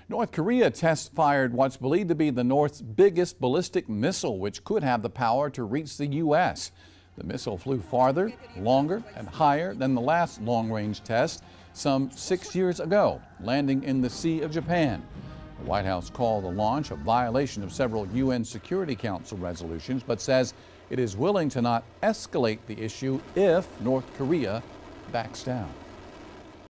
North Korea test-fired what's believed to be the North's biggest ballistic missile, which could have the power to reach the U.S. The missile flew farther, longer, and higher than the last long-range test some 6 years ago, landing in the Sea of Japan. The White House called the launch a violation of several UN Security Council resolutions, but says it is willing to not escalate the issue if North Korea backs down.